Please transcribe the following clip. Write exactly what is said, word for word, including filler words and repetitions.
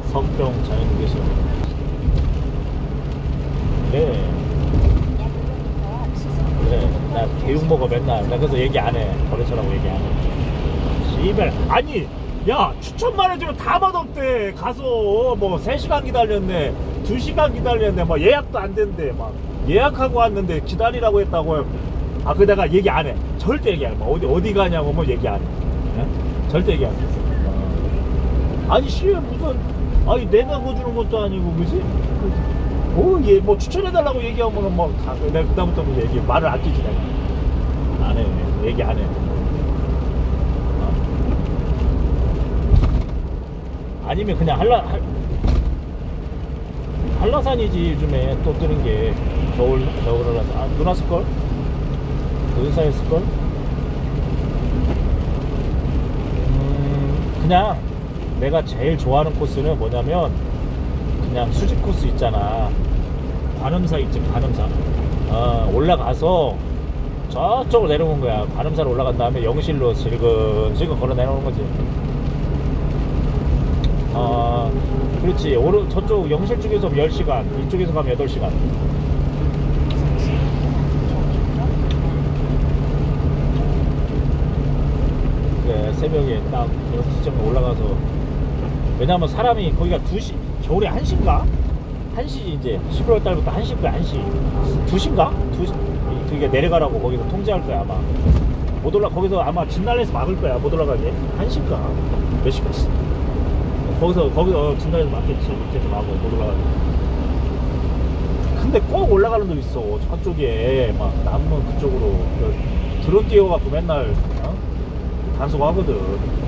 성평 자연휴게소. 그래 그래 나 개육 먹어 맨날. 나 그래서 얘기 안해. 거래처라고 얘기 안해. 씨발 아니 야 추천만 해주면 다 맛없대. 가서 뭐 세 시간 기다렸네 두 시간 기다렸네 뭐 예약도 안 된대. 막 예약하고 왔는데 기다리라고 했다고. 아 그 내가 얘기 안해. 절대 얘기 안해. 뭐 어디 어디 가냐고 뭐 얘기 안해. 절대 얘기 안해. 아니 씨 무슨 아니 내가 뭐 주는 것도 아니고 그지? 오얘뭐 추천해달라고 얘기하면 뭐 다, 내가 그다음부터 뭐 얘기 말을 아끼지 내가 안해. 얘기 안해. 어? 아니면 그냥 한라 할, 한라산이지. 요즘에 또 뜨는 게 겨울 겨울 한라산. 아 눈 왔을걸? 의사였을걸? 음 그냥 내가 제일 좋아하는 코스는 뭐냐면 그냥 수직 코스 있잖아. 관음사 있지. 관음사. 어, 올라가서 저쪽으로 내려오는 거야. 관음사로 올라간 다음에 영실로 지금 걸어 내려오는 거지. 어, 그렇지. 오른 저쪽 영실 쪽에서 열 시간 이쪽에서 가면 여덟 시간. 그래 새벽에 딱 여섯 시쯤 올라가서. 왜냐면 사람이 거기가 두 시 겨울에 한 시인가? 한 시지 이제 십일월 달부터 한 시고야. 한 시 두 시인가? 두 시 그게 내려가라고 거기서 통제할 거야 아마. 못 올라 거기서 아마 진달래에서 막을 거야 못 올라가게. 한 시인가? 몇 시까지? 거기서 거기서 진달래에서 막겠지. 밑에서 막고 못 올라가게. 근데 꼭 올라가는 놈 있어 저쪽에. 막 남문 그쪽으로 드론 띄워갖고 맨날 어? 단속하거든.